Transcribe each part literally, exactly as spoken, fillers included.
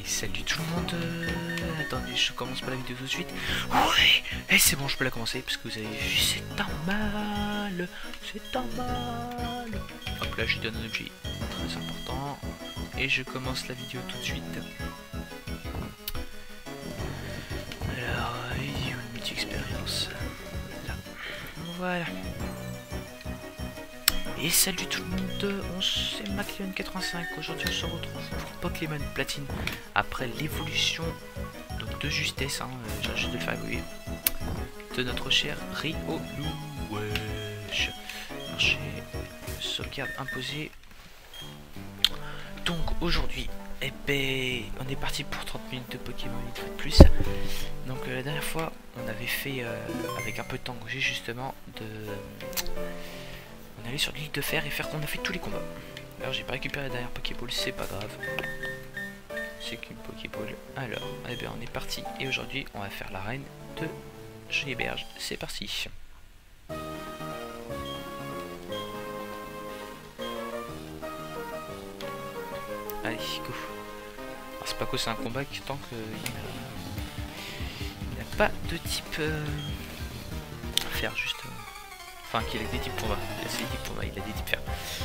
Salut tout le monde. euh, Attendez, je commence pas la vidéo tout de suite. Oui, et c'est bon, je peux la commencer parce que vous avez vu, c'est normal. C'est normal. Hop là, je lui donne un objet très important et je commence la vidéo tout de suite. Alors, il y a une multi-expérience. Là. Voilà. Et salut tout le monde, on c'est Macleon quatre-vingt-cinq. Aujourd'hui on se retrouve pour Pokémon Platine après l'évolution donc de justesse, hein, euh, j'ai juste de le faire évoluer, de notre cher Riolu. Wesh. Marché, sauvegarde imposée. Donc aujourd'hui, eh ben, on est parti pour trente minutes de Pokémon une fois de plus. Donc euh, la dernière fois on avait fait euh, avec un peu de temps que j'ai justement de... On allait sur l'île de fer et faire qu'on a fait tous les combats. Alors j'ai pas récupéré la dernière Pokéball, c'est pas grave. C'est qu'une Pokéball. Alors, eh bien on est parti. Et aujourd'hui on va faire l'arène de Joliberge. C'est parti. Allez, go. C'est pas que c'est un combat qui tant qu'il n'y a, a pas de type euh, à faire juste. Euh, Enfin, qu'il a des types combat. Il a ses types combat, il a des types fer.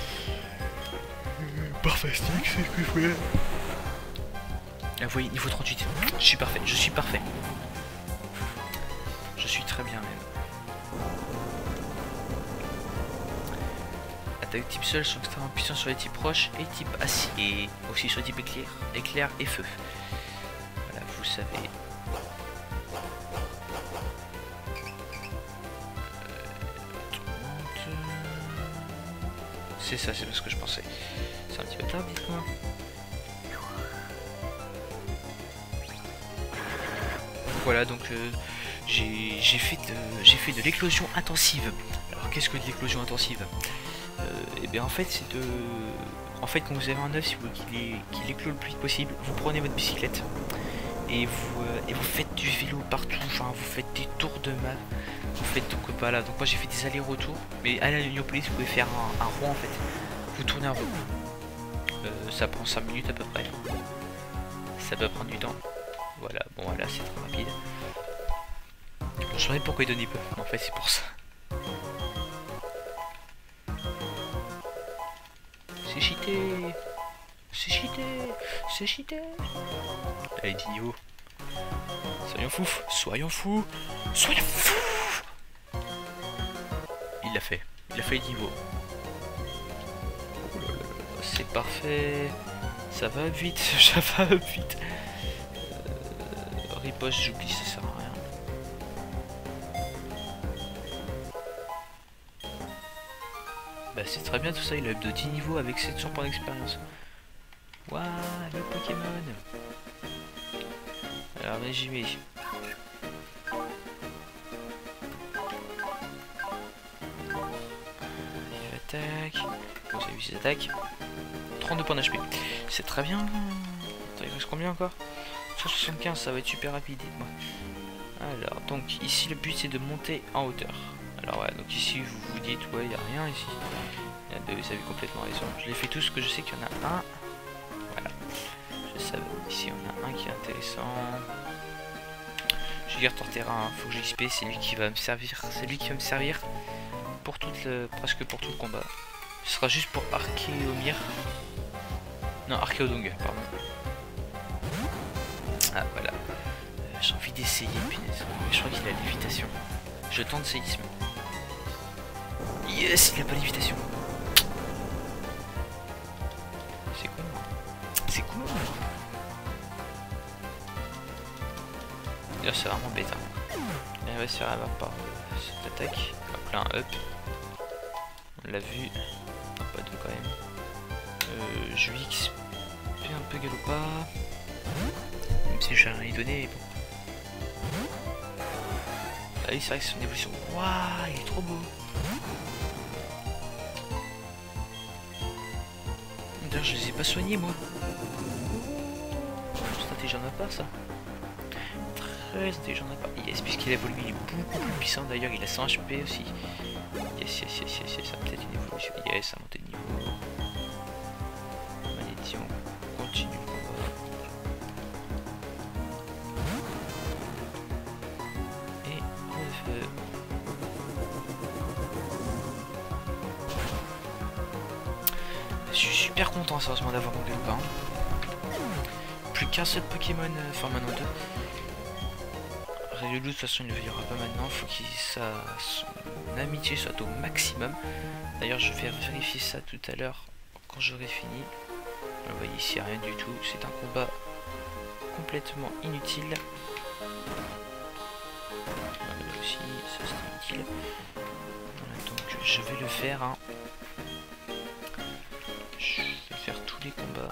Mmh, parfait, c'est ce que je fais. Ah, vous voyez, niveau trente-huit. Je suis parfait, je suis parfait. Je suis très bien même. Attaque type seul sont extrêmement puissants sur les types roches et type acier. Et aussi sur les types éclair, éclair et feu. Voilà, vous savez. C'est ça, c'est ce que je pensais. C'est un petit peu tard, dites-moi. Voilà, donc euh, j'ai fait de j'ai fait de l'éclosion intensive. Alors qu'est-ce que de l'éclosion intensive? euh, Et bien en fait c'est de... En fait quand vous avez un œuf, si vous voulez qu'il qu'il éclose le plus vite possible, vous prenez votre bicyclette et vous, euh, et vous faites du vélo partout, enfin vous faites des tours de map. Vous faites donc pas là, donc moi j'ai fait des allers-retours, mais à la Uniopolis vous pouvez faire un, un rond en fait, vous tournez un rond, euh, ça prend cinq minutes à peu près, ça peut prendre du temps, voilà, bon voilà c'est trop rapide, bon, je me demande pourquoi il donnait peu, en fait c'est pour ça, c'est cheaté, c'est cheaté, c'est cheaté, allez dix niveaux, soyons fous, soyons fous, soyons fous. Il l'a fait, il a fait le niveau. Oh c'est parfait, ça va vite, ça va vite. Euh, riposte, j'oublie, ça sert à rien. Bah c'est très bien tout ça, il a up de dix niveaux avec sept cents points d'expérience. Waouh, le Pokémon. Alors j'y vais. Attaque. Vous avez vu ses attaques. trente-deux points d'H P. C'est très bien. Attends, il reste combien encore? cent soixante-quinze, ça va être super rapide, dites-moi. Alors, donc ici le but c'est de monter en hauteur. Alors ouais, donc ici vous vous dites, ouais, il n'y a rien ici. Il y a deux, vous avez complètement raison. Je les fais tous, que je sais qu'il y en a un. Voilà. Je savais. Ici on a un qui est intéressant. Je garde en terrain, faut que j'X P, c'est lui qui va me servir. C'est lui qui va me servir. Pour toute le, presque pour tout le combat. Ce sera juste pour Archéomir. Non, Archéodong, pardon. Ah voilà. Euh, J'ai envie d'essayer, punaise. Je crois qu'il a lévitation. Je tente séisme. Yes, il a pas lévitation. C'est cool. C'est cool. D'ailleurs, c'est vraiment bête. Hein. Il va se faire avoir par euh, cette attaque. Hop là, un up. On l'a vu. Non, pas deux quand même. Euh, je lui X P un peu galopard. Même si je rien y donné, mais bon. Ah oui, c'est vrai que c'est une évolution. Waouh, il est trop beau. D'ailleurs, je les ai pas soignés, moi. C'est intelligent de ma part, ça. Très intelligent de ma part. Yes, puisqu'il a évolué, il est beaucoup plus puissant. D'ailleurs, il a cent H P aussi. Yes, yes, yes, yes, yes, ça a peut-être une évolution. Yes, ça a monté de niveau. Malédiction, continue le combat. Euh... Je suis super content sérieusement d'avoir mon Galopin. Plus qu'un seul Pokémon, euh, enfin maintenant deux. Riolu de toute façon il ne vivra pas maintenant, faut qu'il sa son amitié soit au maximum. D'ailleurs je vais vérifier ça tout à l'heure quand j'aurai fini. Vous voyez ici rien du tout, c'est un combat complètement inutile. Là aussi ça c'est inutile. Voilà, donc je vais le faire. Hein. Je vais faire tous les combats.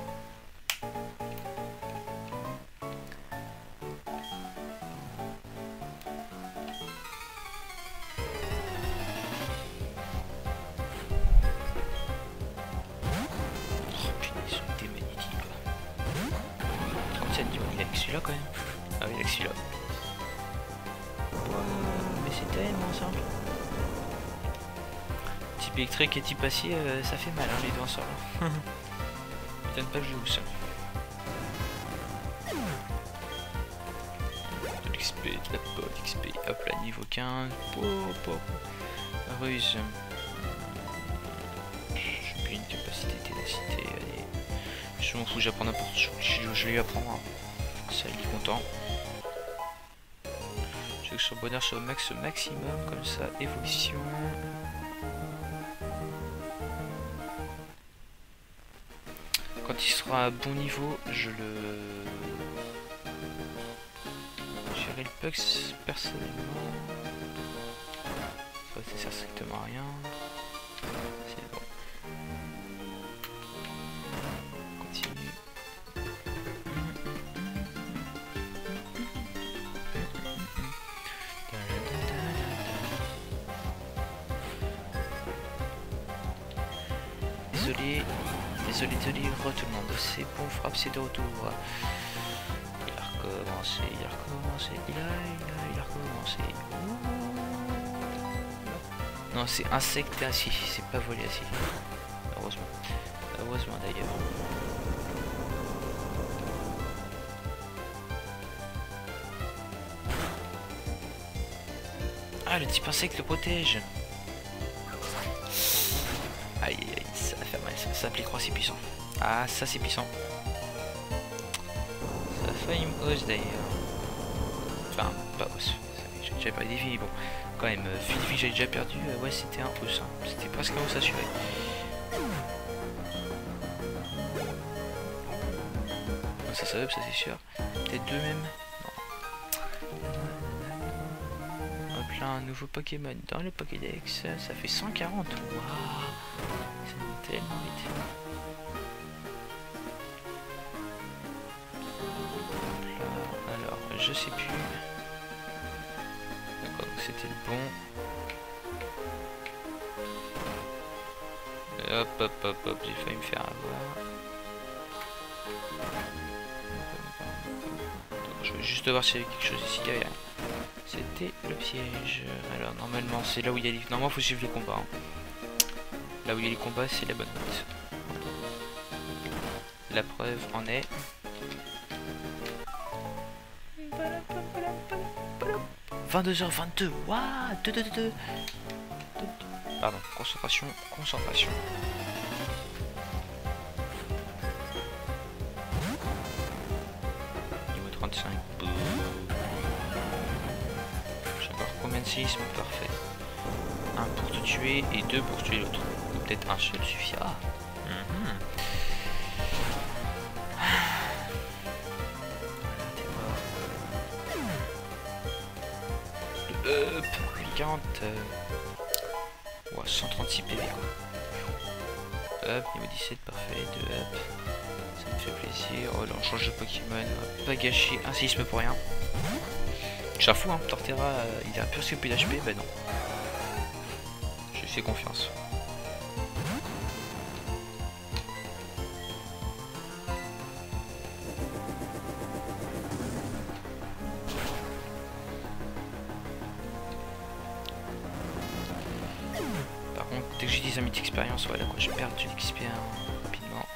Celui-là quand même. Ah oui, avec celui-là. Mais c'est tellement simple. Type électrique et type acier, euh, ça fait mal hein, les deux ensemble. M'étonne pas que je joue ça. De l'X P, de la pot, X P. Hop là, niveau quinze. Po, po. Ruse. J'ai plus une capacité ténacité. Allez. Je m'en fous, j'apprends n'importe quoi. Je, je vais lui apprendre. Hein. Ça il est content. Je veux que son bonheur soit au max au maximum, comme ça, évolution. Quand il sera à bon niveau, je le... Gérer le Pux personnellement. Ça ne sert strictement à rien. C'est bon. Continue. Désolé, désolé, désolé, re tout le monde, c'est bon, frappe, c'est de retour. Il a recommencé, il a recommencé, il a, il a, il a recommencé. Ouh. Non, c'est insecte assis, c'est pas volé assis. Heureusement, heureusement d'ailleurs. Ah, le type insecte le protège. Aïe aïe aïe, ça va faire mal, ça, ça applique croix, c'est puissant. Ah, ça c'est puissant. Ça a failli me hausse d'ailleurs. Enfin, pas hausse, j'ai déjà perdu des vies, bon. Quand même, euh, vu que j'ai déjà perdu, euh, ouais, c'était un hausse. Hein. C'était presque un hausse assuré. Donc, ça, ça up, ça c'est sûr. Peut-être deux même. Non. Hop là, un nouveau Pokémon dans le Pokédex, ça fait cent quarante. Waouh! C'est tellement vite. Là, alors, je sais plus. D'accord, c'était le bon. Et hop, hop, hop, hop, j'ai failli me faire avoir. Donc, je vais juste voir s'il y avait quelque chose ici. Il y a rien. C'était le piège. Alors, normalement, c'est là où il y a les... Normalement, il faut suivre les combats. Hein. Là où il y a les combats, c'est la bonne route. La preuve en est. vingt-deux heures vingt-deux. Waouh, deux, deux, deux, deux. Pardon, concentration, concentration. Niveau trente-cinq. J'ai encore combien de séismes? Parfait. Un pour te tuer et deux pour tuer l'autre. Ou peut-être un seul suffira. Mm-hmm. Le up quarante. Euh... Ouais, cent trente-six P V quoi. Hop, niveau dix-sept, parfait. deux up. Ça me fait plaisir. Oh là, on change de Pokémon. On va pas gâcher un séisme pour rien. Je suis fou, hein. Torterra, euh, il a plus que P H P. Bah non. Je lui fais confiance. Par contre, dès que j'utilise un mythe expérience, voilà quoi, je perds du X P rapidement.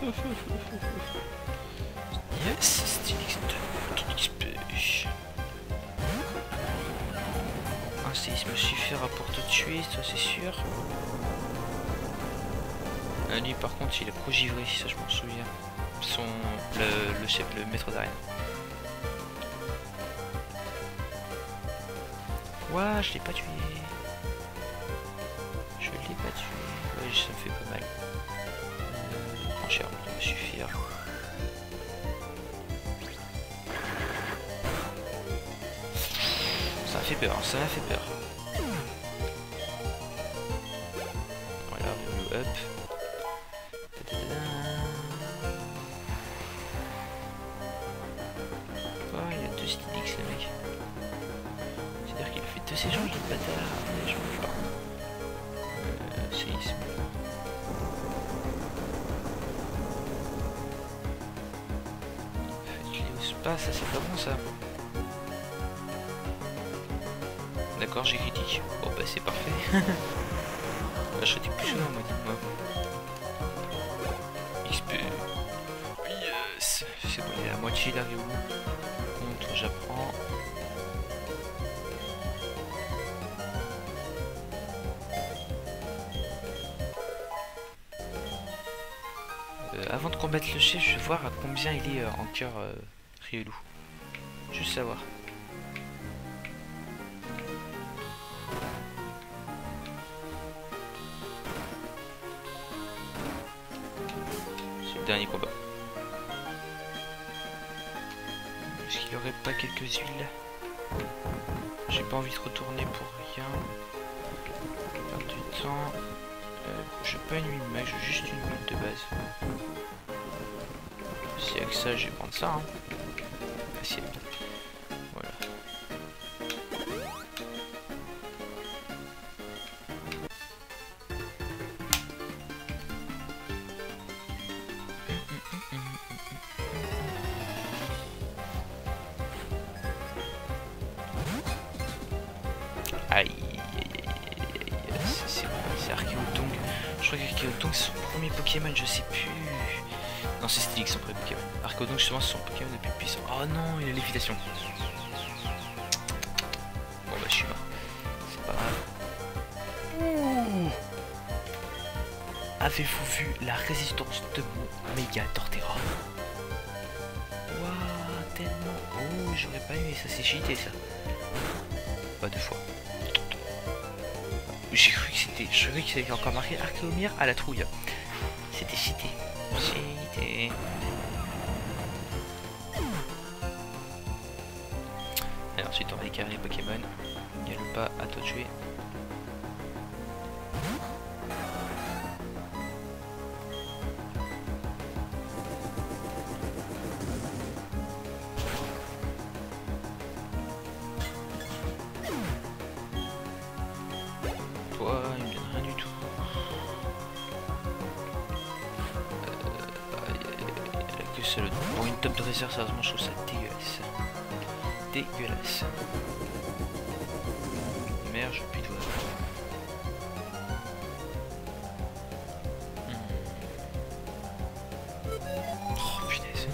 Yes, Stylix de X P. Un séisme suffira pour te tuer, ça c'est sûr. Ah, lui par contre il a progivré, ça je m'en souviens. Son le, le chef, le maître d'arène. Ouah, je l'ai pas tué. Je l'ai pas tué. Ouais, ça me fait pas mal. Euh, Franchir, ça va suffire. Ça m'a fait peur, ça m'a fait peur. Voilà, blue up. Oh, il a deux Stylix le mec. C'est-à-dire qu'il fait deux échanges de bâtard. Des échanges genre. Euh, séisme. Faites-les au spa, ça c'est pas bon ça. D'accord, j'ai critique. Bon bah c'est parfait. Bah, je serais plus souvent moi, dites-moi. X P. Yes. C'est bon, il est à la moitié là, Ryu. Contre, j'apprends. Euh, avant de combattre le chef, je vais voir à combien il est euh, en cœur euh, Riolu. Juste savoir. Dernier combat. Est-ce qu'il n'y aurait pas quelques huiles? J'ai pas envie de retourner pour rien. Perdre du temps. Euh, je veux pas une huile mag, je veux juste une huile de base. S'il y a que ça, je vais prendre ça. Hein. Facile. Voilà. Aïe, aïe, aïe, aïe, aïe, c'est Archéotong. Je crois qu'Archéotong c'est son premier Pokémon, je sais plus. Non, c'est Stylix son premier Pokémon. Archéotong justement c'est son Pokémon le plus puissant. Oh non, il a lévitation. Bon bah je suis mort. C'est pas grave. Ouh. Avez-vous vu la résistance de mon méga Torterra? Waouh, tellement. Oh, j'aurais pas aimé, ça c'est cheaté ça. Pas deux fois. J'ai cru que c'était. Je croyais que c'était encore marqué Archéomir à la trouille. C'était cité. Cité. Et ensuite on va écarrer les Pokémon. Galope pas, à toi de jouer. Toi, il me donne rien du tout. Euh, il a que ça le pour une top de réserve, sérieusement je trouve ça dégueulasse. Dégueulasse. Merde, je plus de voix. Hmm. Oh punaise.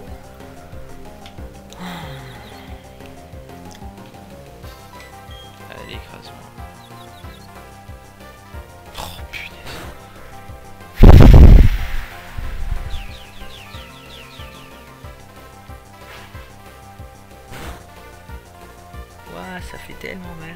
Allez, écrase-moi. Oh punaise. Ouah, ça fait tellement mal.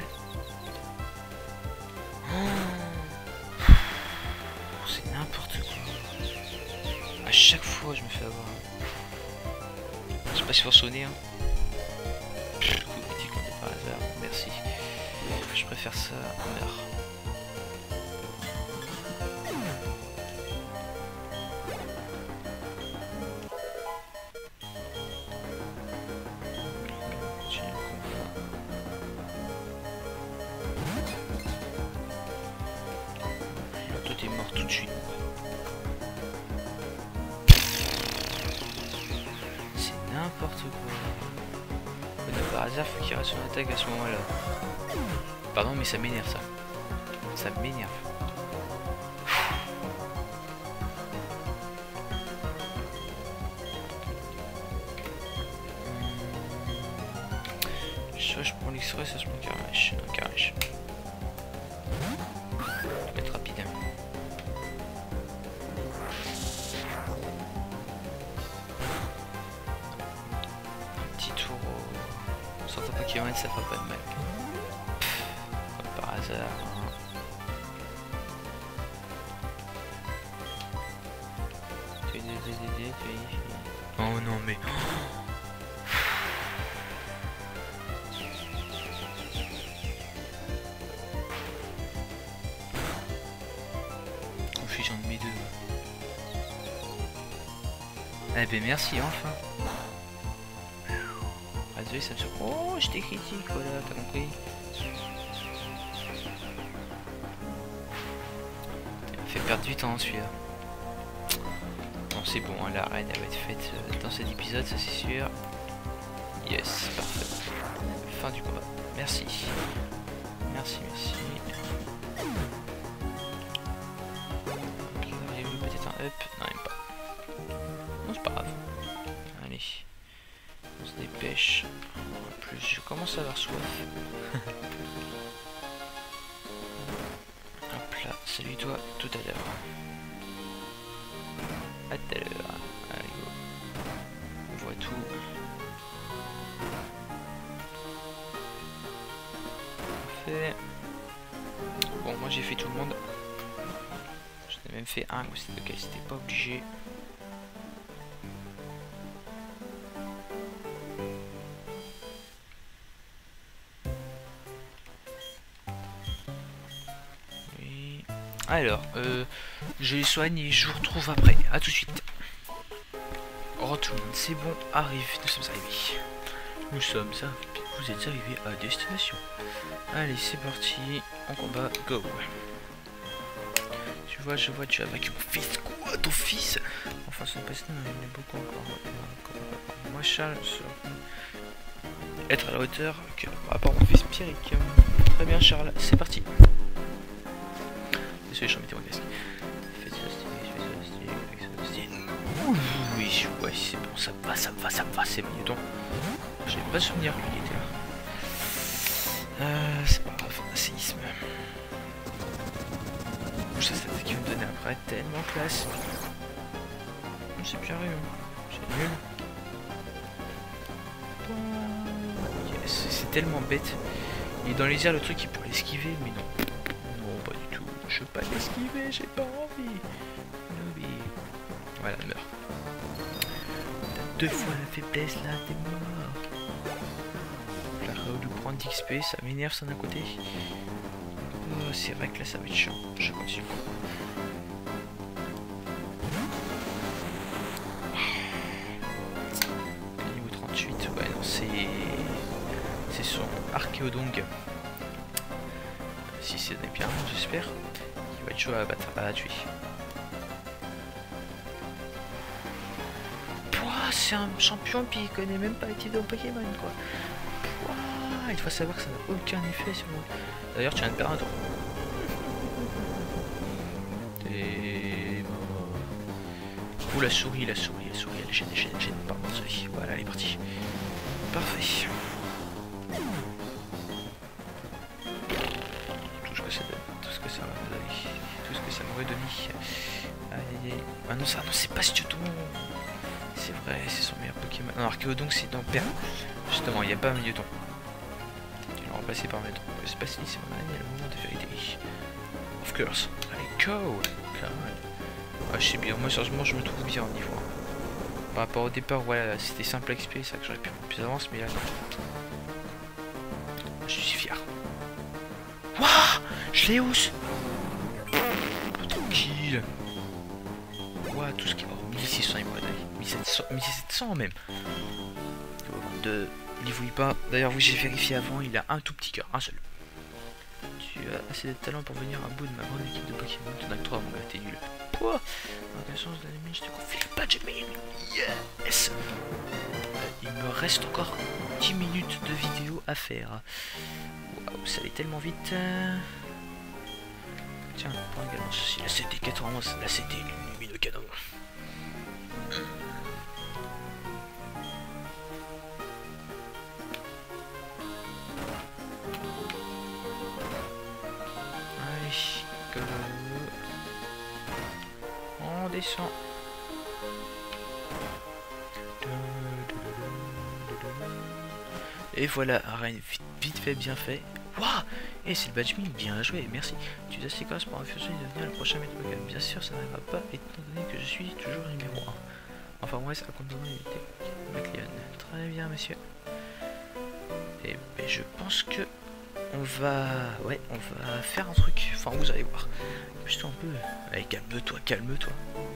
Oh, c'est n'importe quoi. À chaque fois, je me fais avoir. Je sais pas si faut sonner. Hein. Coucou, petit compte par hasard. Merci. Je préfère ça. Merde. T'es mort tout de suite. C'est n'importe quoi. Bon, par hasard, faut qu'il reste son attaque à ce moment-là. Pardon, mais ça m'énerve ça. Ça m'énerve. Soit je prends l'extrait, ça je prends Carrèche. Non, Carrèche. Je vais être rapide. Un petit tour au centre Pokémon, ça fera pas de mal. Comme par hasard. Hein. Oh non mais... Confusion de mes deux. Eh ben merci enfin. Ah désolé ça me surprend. Oh je t'ai critique voilà, t'as compris. Il m'a fait perdre du temps celui-là. Bon c'est bon, hein, la reine elle va être faite euh, dans cet épisode, ça c'est sûr. Yes, parfait. Fin du combat. Merci. Merci, merci. Vous avez vu peut-être un up? Non, même pas. Non, c'est pas grave. Allez. On se dépêche. En plus, je commence à avoir soif. Hop là, salut toi, tout à l'heure. À tout à l'heure. Allez, go. On voit tout. Parfait. Bon, moi j'ai fait tout le monde. J'en ai même fait un, lequel c'était pas obligé. Oui. Alors, euh, je les soigne et je vous retrouve après. A tout de suite. Oh tout le monde, c'est bon, arrive, nous sommes arrivés. Nous sommes arrivés, vous êtes arrivés à destination. Allez, c'est parti, on combat, go. Tu vois, je vois, tu as vaincu mon fils. Quoi, ton fils? Enfin, son passé, il y en a beaucoup encore. Moi, Charles, être à la hauteur que par rapport à mon fils Pierrick. Très bien, Charles, c'est parti. Désolé, je remettais mon casque. Oui, ouais, c'est bon, ça me va, ça me va, ça me va, c'est Magnéton. J'ai pas souvenir qu'il était là. Euh, c'est pas grave, un séisme. Ça, c'est ce qu'il va me donner après, tellement classe. C'est bien rien, c'est nul. Yes, c'est tellement bête. Il est dans les airs, le truc, il pourrait l'esquiver, mais non. Non, pas du tout. Je veux pas l'esquiver, j'ai pas envie. Oui. Voilà, meurt. T'as deux fois la faiblesse là, t'es mort. La réo de prendre d'X P, ça m'énerve ça d'un côté. Oh, c'est vrai que là ça va être chiant. Je continue. Niveau trente-huit, ouais non c'est. C'est son Archéodong. Si c'est bien, j'espère. Il va être chaud à battre, à tuer. C'est un champion puis il connaît même pas les types de Pokémon quoi. Pouah, il faut savoir que ça n'a aucun effet sur moi. D'ailleurs tu viens de perdre un tour. Et... Ouh la souris, la souris, la souris, elle gêne, elle gêne, elle gêne. Pardon, souris. Voilà, elle est partie. Parfait. Tout ce que ça donne, tout ce que ça m'a donné, tout ce que ça m'aurait donné. Allez, ah non, ça, non, c'est pas Stioton. C'est vrai, c'est son meilleur Pokémon. Non, Archéodon, c'est dans Père. Justement, il n'y a pas un Magnéton. Tu l'as remplacé par Magnéton. Je sais pas si c'est mon année, le moment de vérité. Of course. Allez, go! Ah, je sais bien, moi, sérieusement, je me trouve bien au niveau. Hein. Par rapport au départ, voilà, c'était simple à X P, c'est ça que j'aurais pu prendre plus d'avance, mais là, non. Je suis fier. Wouah! Je l'ai hausse! Tranquille. Ouah, tout ce qui. Oh, mille six cents, il m'aurait donné. mille sept cents même. De niveau I P A. D'ailleurs, oui, j'ai vérifié avant, il a un tout petit cœur, un seul. Tu as assez de talent pour venir à bout de ma grande équipe de Pokémon. T'en as que trois, mon gars, t'es nul. Quoi? En chance de l'ennemi, je te confie le badge mail. Yes! Euh, il me reste encore dix minutes de vidéo à faire. Waouh, ça allait tellement vite. Tiens, prends également ceci. La C T quatre-vingt-onze, la C T lumineux canon. descend. Et voilà, arène vite, vite fait, bien fait. Waouh! Et c'est le badge mille, bien joué, merci. Tu as assez classe pour refuser de devenir le prochain maître Pokémon. Bien sûr, ça n'arrivera pas, étant donné que je suis toujours numéro un. Enfin, moi, ça compte vraiment éviter McLeon. Très bien, monsieur. Et ben, je pense que on va... Ouais, on va faire un truc. Enfin, vous allez voir. Juste un peu... Allez, calme-toi, calme-toi.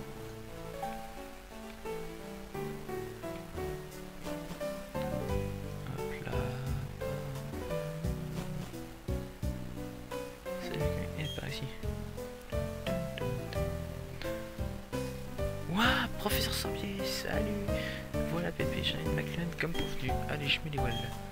Hop là. Salut, et par ici. Ouah, professeur Sampier, salut. Voilà, Pépé, j'ai une McLeod comme convenu. Allez, je mets les walls.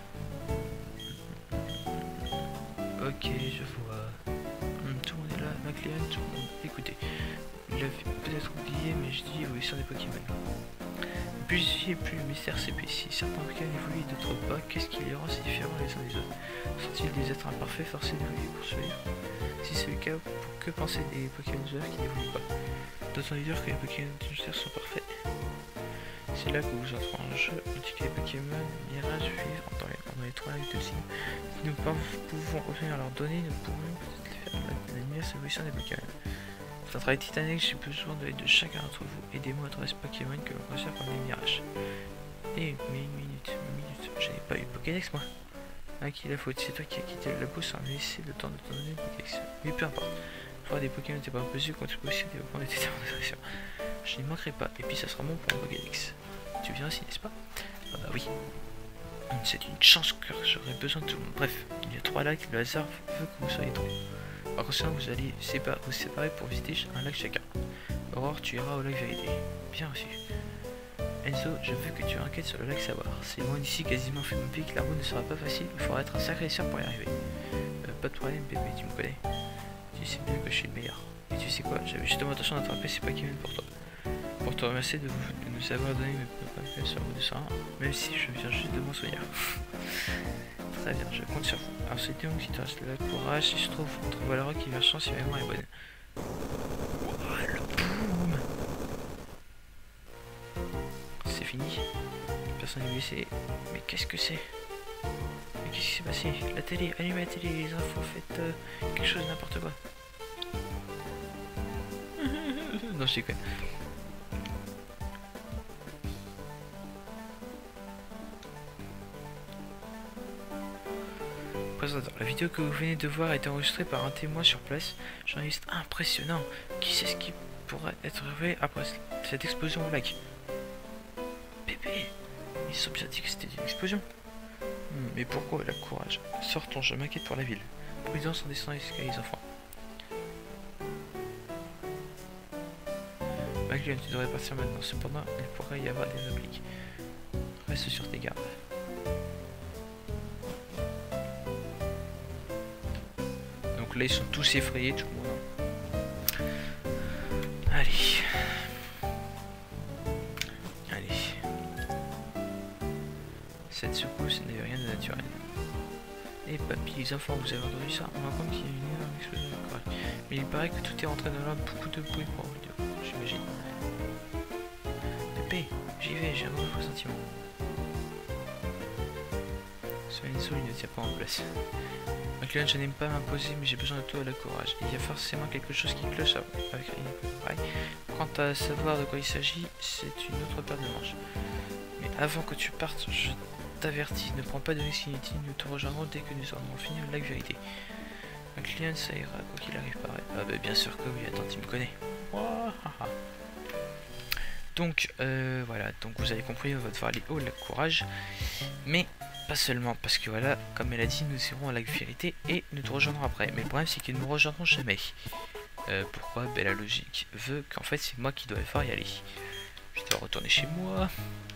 Ok, je vois. Hum, tout le monde est là, McLeod, tout le monde. Écoutez, il l'avez peut-être oublié, mais je dis évolution des Pokémon. Plus j'y ai, plus le mystère s'épaissit. Certains Pokémon évoluent, d'autres pas. Qu'est-ce qui les rend si différents les uns des autres? Sont-ils des êtres imparfaits forcés d'évoluer pour survivre? Si c'est le cas, que penser des Pokémon joueurs qui n'évoluent pas? D'autant dire que les Pokémon mystères sont parfaits. C'est là que vous entrez en jeu, on dit que les Pokémon Mirage vivent dans les, dans les trois lacs de signes. Si nous pouvons obtenir leurs données, nous pourrions peut-être faire la, la meilleure évolution des Pokémon. C'est un travail titanique, j'ai besoin de l'aide de chacun d'entre vous. Aidez-moi à trouver ce Pokémon que l'on considère comme des mirages. Eh, mais une minute, une minute, je n'ai pas eu Pokédex moi. À qui la faute? C'est toi qui as quitté le labo sans laisser le temps de t'en donner Pokédex. Mais peu importe. Voir des Pokémon n'étaient pas impossible quand tu peux aussi développer des déterminations. Je n'y manquerai pas, et puis ça sera bon pour un Pokédex. Tu viens aussi, n'est-ce pas? Ah bah oui. C'est une chance que j'aurais besoin de tout le monde. Bref, il y a trois lacs, le hasard veut que vous soyez trois. Par contre, vous allez sépa vous séparer pour visiter un lac chacun. Aurore, tu iras au lac Vérité. Bien reçu. Enzo, je veux que tu enquêtes sur le lac Savoir. C'est loin d'ici, quasiment fait mon pic, la route ne sera pas facile, il faudra être un sacré sœur pour y arriver. Euh, pas de problème, bébé, tu me connais. Tu sais bien que je suis le meilleur. Et tu sais quoi, j'avais justement l'intention d'attraper ces Pokémon pour toi. Pour te remercier de, vous, de nous avoir donné mes Pokémon sur route de Saint, même si je viens juste de m'en souvenir. Très bien, je compte sur vous. Alors c'est donc si tu restes là, courage, si je trouve, on trouve la roque qui va chance si la mémoire est bonne. Wow, le boom. C'est fini. Personne n'est blessé. Mais qu'est-ce que c'est? Mais qu'est-ce qui s'est passé? La télé, allumez la télé, les infos, faites euh, quelque chose, n'importe quoi. Non, je déconne. La vidéo que vous venez de voir a été enregistrée par un témoin sur place, journaliste impressionnant. Qui sait ce qui pourrait être révélé après cette explosion au lac? Pépé, ils ont bien dit que c'était une explosion. Hmm, mais pourquoi la courage? Sortons, je m'inquiète pour la ville. Prudence en descendant les escaliers, les enfants. McLeod, tu devrais partir maintenant. Cependant, il pourrait y avoir des obliques. Reste sur tes gardes. Là ils sont tous effrayés, tout le monde. Allez. Allez. Cette secousse n'est rien de naturel. Et papy, les enfants, vous avez entendu ça? On raconte qu'il y a une énorme explosion de corail. Mais il paraît que tout est rentré dans l'ordre, beaucoup de bruit pour vous dire, j'imagine. Pépé, j'y vais, j'ai un mauvais pressentiment. Ce Enzo, il ne tient pas en place. McLeod, je n'aime pas m'imposer, mais j'ai besoin de toi à la courage. Il y a forcément quelque chose qui cloche avec Rien. Quant à savoir de quoi il s'agit, c'est une autre paire de manches. Mais avant que tu partes, je t'avertis, ne prends pas de risques inutiles, nous te rejoindrons dès que nous aurons fini le lac Vérité. McLeod, ça ira, quoi qu'il arrive, pareil. Ah bah bien sûr que oui, attends, tu me connais. Donc, euh, voilà, donc vous avez compris, on va devoir aller au lac Courage. Mais... pas seulement, parce que voilà, comme elle a dit, nous irons à la vérité et nous te rejoindrons après. Mais le problème, c'est qu'ils ne nous rejoindront jamais. Euh, pourquoi? Ben, la logique veut qu'en fait, c'est moi qui dois devoir y aller. Je dois retourner chez moi.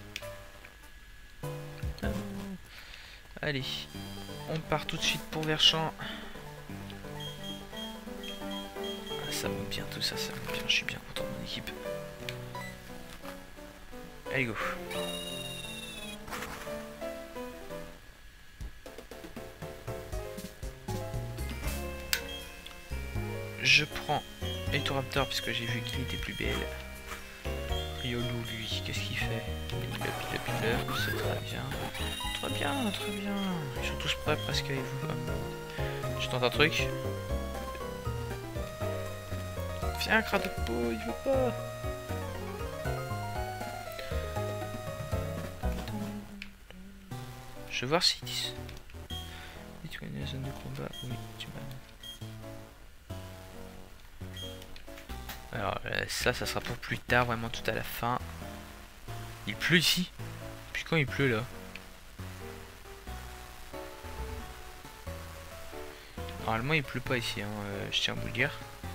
Ah. Allez, on part tout de suite pour Verchamp. Ah, ça monte bien tout ça, ça monte bien. Je suis bien content de mon équipe. Allez, go. Je prends Etoraptor parce que j'ai vu qu'il était plus belle. Riolo, lui, qu'est-ce qu'il fait? Il a pile à pile, c'est très bien. Très bien, très bien. Ils sont tous prêts presque avec vous. Je tente un truc. Viens, crabe de peau, il veut pas. Je vais voir s'ils disent. Tu connais la zone de combat? Oui, tu m'as. Alors euh, ça, ça sera pour plus tard, vraiment tout à la fin. Il pleut ici? Puis quand il pleut là? Normalement il pleut pas ici, hein. euh, je tiens à vous le dire.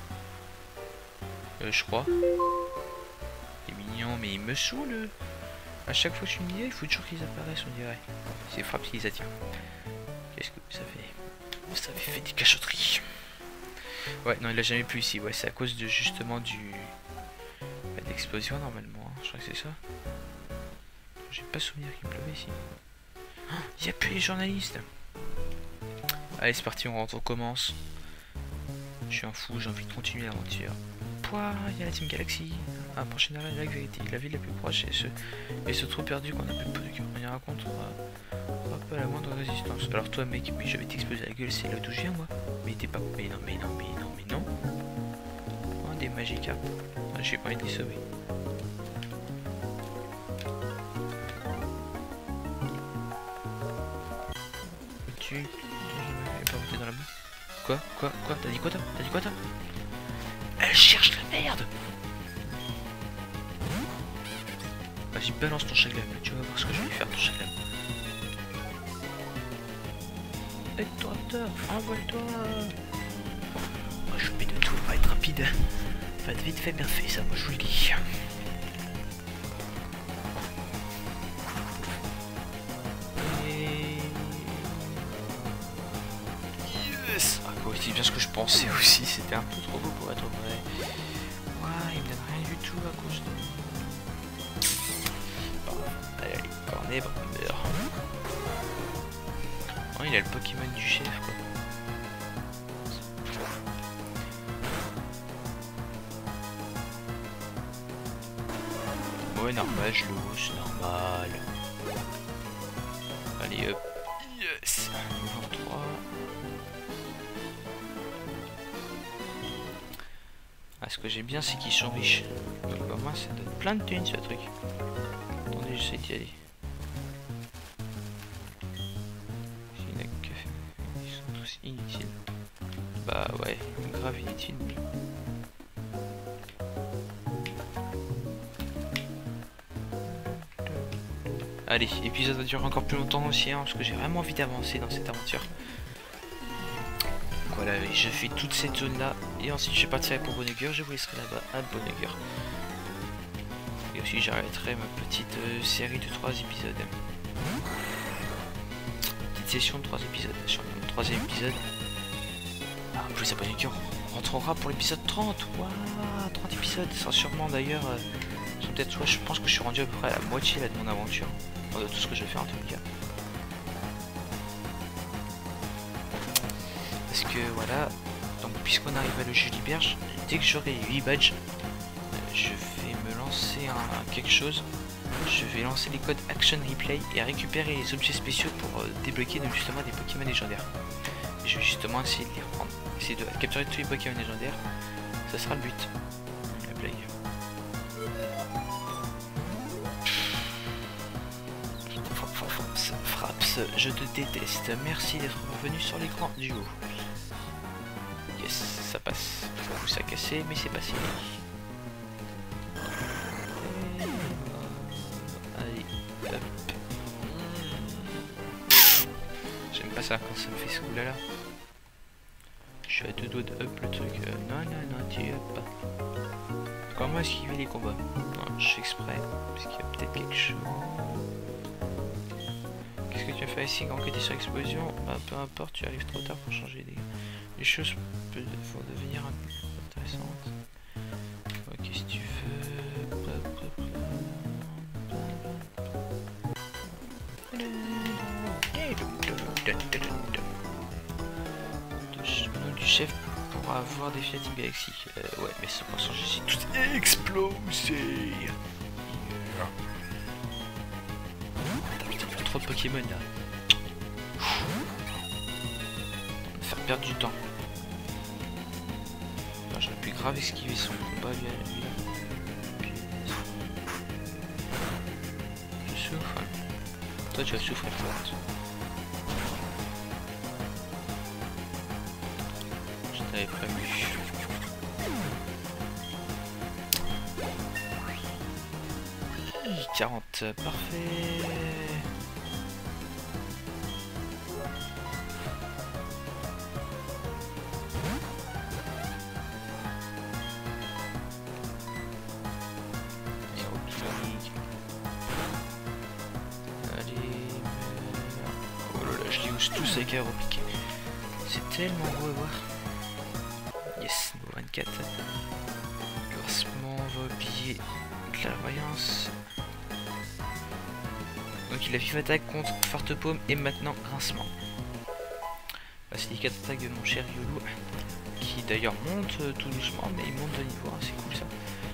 Euh, je crois. Il est mignon, mais il me saoule. À chaque fois que je suis mis, il faut toujours qu'ils apparaissent, on dirait. C'est frappe qui les attire. Qu'est-ce que vous avez? Vous avez fait des cachotteries. Ouais, non, il a jamais plu ici. Ouais, c'est à cause de justement du... Bah, d'explosion normalement. Hein. Je crois que c'est ça. J'ai pas souvenir qu'il pleuvait ici. Oh, il n'y a plus les journalistes. Allez, c'est parti, on rentre, on commence. Je suis un fou, j'ai envie de continuer l'aventure. Pouah, il y a la Team Galaxy. Ah, prochaine arène, la vérité. La ville la plus proche et ce, et ce trou perdu qu'on appelle peu de cœur. On y raconte pas à la moindre résistance. Alors toi, mec, mais je vais t'exploser la gueule, c'est là d'où je viens, moi. Mais t'es pas... Mais non, mais non, mais non, mais non. Oh, des Magikarp. Ah, j'ai pas envie de les sauver. Tu... Il est pas monté dans la boue. Quoi? Quoi? Quoi? T'as dit quoi toi? T'as dit quoi toi? Elle cherche la merde. Vas-y, balance ton chaglem, tu vas voir ce que je vais lui faire ton chaglem. Aide-toi, envole-toi. Moi je mets de tout, on va être rapide. Va vite fait, bien fait, ça, moi je vous le dis. Et... Yes. Ah, quoi, c'est bien ce que je pensais aussi, c'était un peu trop beau pour être vrai. Ouais, il me donne rien du tout à cause de... Bon, allez, allez, cornet, meurt. Oh, il a le Pokémon du chef, quoi. Ouais, normal, je le hausse, normal. Allez, hop. Yes. vingt-trois. Ah, ce que j'ai bien, c'est qu'ils sont riches. Donc, au moins, ça donne plein de thunes, ce truc. Attendez, j'essaie d'y aller. Ils sont tous inutiles. Bah ouais, grave inutile. Allez, l'épisode va durer encore plus longtemps aussi, hein, parce que j'ai vraiment envie d'avancer dans cette aventure. Voilà, je fais toute cette zone là, et ensuite je partirai pour Bonnegueur, je vous laisserai là-bas à Bonnegueur. Et aussi j'arrêterai ma petite euh, série de trois épisodes. Petite session de trois épisodes, sur le troisième épisode. Ah, en plus à Bonnegueur, on rentrera pour l'épisode trente, waouh, trente épisodes, ça sera sûrement d'ailleurs... Euh, peut-être, soit je pense que je suis rendu à peu près à la moitié là, de mon aventure. De tout ce que je vais faire en tout cas. Parce que voilà, donc puisqu'on arrive à le Juliberge, dès que j'aurai huit badges, je vais me lancer un, un quelque chose. Je vais lancer les codes Action Replay et récupérer les objets spéciaux pour euh, débloquer donc, justement des Pokémon légendaires. Et je vais justement essayer de les reprendre. Essayer de capturer tous les Pokémon légendaires. Ça sera le but. La blague. Fraps, je te déteste. Merci d'être revenu sur l'écran du haut. Yes, ça passe. Du coup, ça a cassé, mais c'est passé. Allez, hop. J'aime pas ça quand ça me fait ce coup là là. Je suis à deux doigts de up le truc. Euh, non, non, non, tu hop pas. Comment esquiver les combats? Non, je fais exprès. Parce qu'il y a peut-être quelque chose. Qu'est-ce que tu as fait ici quand tu es sur explosion? Bah, peu importe, tu arrives trop tard pour changer les dégâts. Les choses peuvent devenir un peu intéressantes. Ok, si tu veux. Le nom du chef pour avoir des Team Galaxy. Euh, ouais, mais c'est pour changer, j'ai tout explosé. Putain, il y a trop de Pokémon là. On va faire perdre du temps. J'aurais pu grave esquiver son combat lui. Je souffre. Toi tu vas souffrir toi. Je t'avais prévu. quarante, parfait. Tous avec aéropique. C'est tellement beau à voir. Yes, niveau vingt-quatre. Classement, on va oublier clairvoyance. Donc il a vive attaque contre forte paume et maintenant grincement. Bah, c'est les quatre attaques de mon cher Riolu. Qui d'ailleurs monte euh, tout doucement, mais il monte de niveau, hein, c'est cool ça.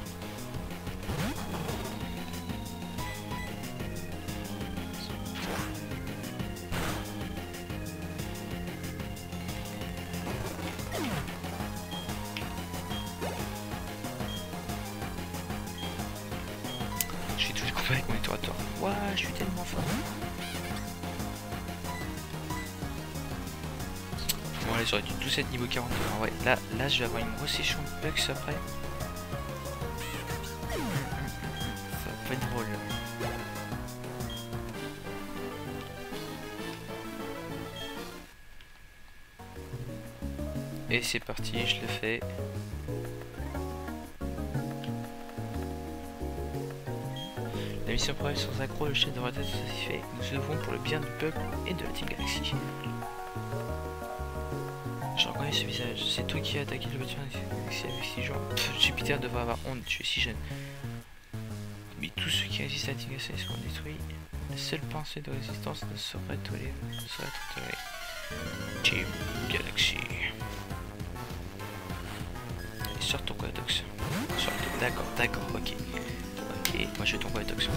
Avec mon itérateur. Ouah, je suis tellement fort. Bon allez, j'aurais dû tous être niveau quarante. Alors, ouais, là, là je vais avoir une grosse session de bugs après. Ça va pas être drôle. Et c'est parti, je le fais. La mission prévue sans accro, le chef devrait être satisfait. Nous œuvrons pour le bien du peuple et de la Team Galaxy. Je reconnais ce visage. C'est toi qui as attaqué le bâtiment avec six jours. Jupiter devrait avoir honte, tu es si jeune. Mais tous ceux qui résistent à la Team Galaxy seront détruits. La seule pensée de résistance ne saurait tolérer. Ne saurait être tolérée. Team Galaxy. Et sors ton Quadox. D'accord, d'accord, ok. Ok, moi je vais tomber à Toxon.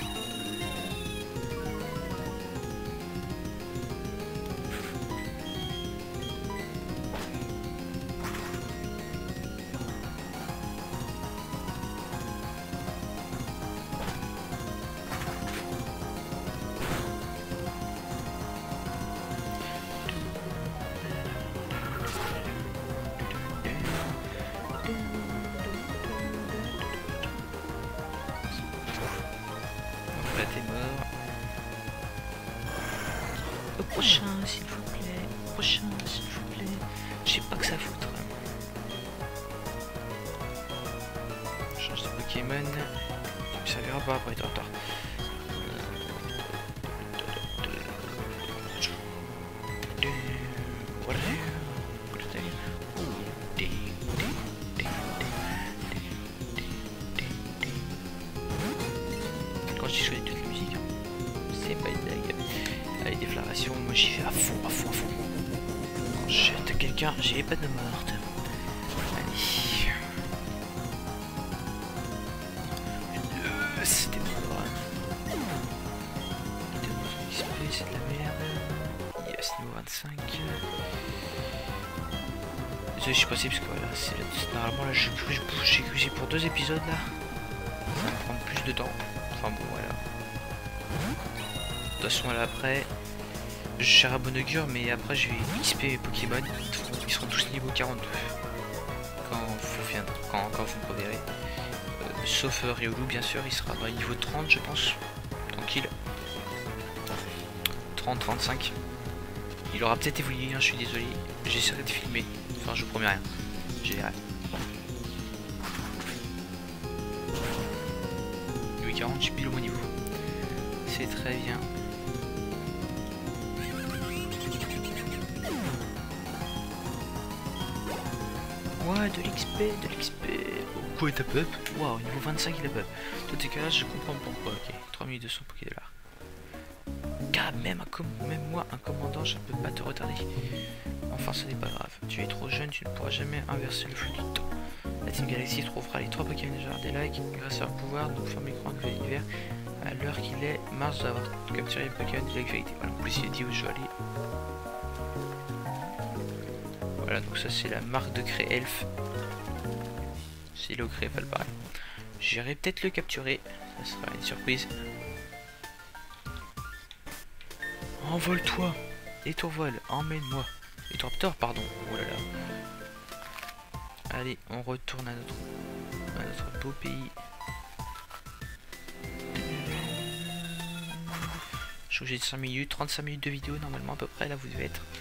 Prochain, s'il vous plaît. Prochain, s'il vous plaît. J'ai pas que ça foutre. Change de Pokémon. Ça me servira pas après, être en retard. Voilà. Quand je dis jouer toute la musique, c'est pas une blague. Allez, déflagration, moi j'y vais à fond, à fond, à fond. Quand je jette quelqu'un, j'ai pas de morte. Allez. Euh, C'était mort. X P, c'est de la merde. Yes, niveau vingt-cinq. Désolé, je suis passé parce que voilà, c'est normalement là, j'ai cru pour deux épisodes là. Ça va me prendre plus de temps. Enfin bon, voilà. De toute façon là après je serai à bon augure, mais après je vais X P Pokémon, ils seront tous niveau quarante-deux quand vous viendrez, quand, quand vous me reverrez, euh, sauf euh, Riolu bien sûr, il sera à niveau trente je pense, tranquille, trente trente-cinq, il aura peut-être évolué, hein, je suis désolé, j'essaierai de filmer, enfin je vous promets rien, j'ai rien. Niveau quarante, j'ai pile au bon niveau, c'est très bien. Ouais, de l'X P, de l'X P. Oh, quoi, t'as up? Waouh, niveau vingt-cinq il a up. Dans tes cas là, je comprends pourquoi. Ok, trois mille deux cents Poké dollars. Car même, un même moi, un commandant, je ne peux pas te retarder. Enfin, ce n'est pas grave. Tu es trop jeune, tu ne pourras jamais inverser le flux du temps. La Team Galaxy trouvera les trois Pokémon légendaires des lacs grâce à leur pouvoir de faire l'écran de l'univers. À l'heure qu'il est, Mars doit avoir capturé les Pokémon de la vérité. Voilà, en plus il dit où je dois aller. Voilà, donc ça c'est la marque de Cré-Elf. C'est le Cré-Elf, pareil. J'irai peut-être le capturer, ça sera une surprise. Envole-toi, et tourvol, emmène-moi. Et Raptor, pardon. Oh là là. Allez, on retourne à notre, à notre beau pays. Je trouve que j'ai cinq minutes, trente-cinq minutes de vidéo normalement à peu près, là vous devez être.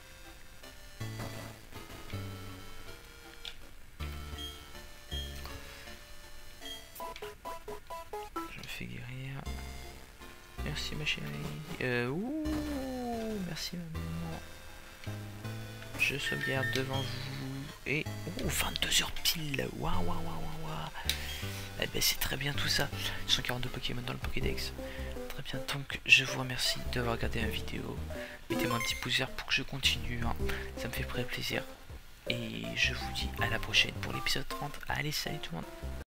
Je me fais guérir. Merci ma chérie. Euh, ouh, merci maman. Je sauvegarde devant vous. Et oh, vingt-deux heures pile. Waouh, waouh, waouh, waouh. Eh ben c'est très bien tout ça. cent quarante-deux Pokémon dans le Pokédex. Très bien, donc je vous remercie d'avoir regardé la vidéo. Mettez-moi un petit pouce vert pour que je continue. Hein. Ça me fait très plaisir. Et je vous dis à la prochaine pour l'épisode trente. Allez, salut tout le monde.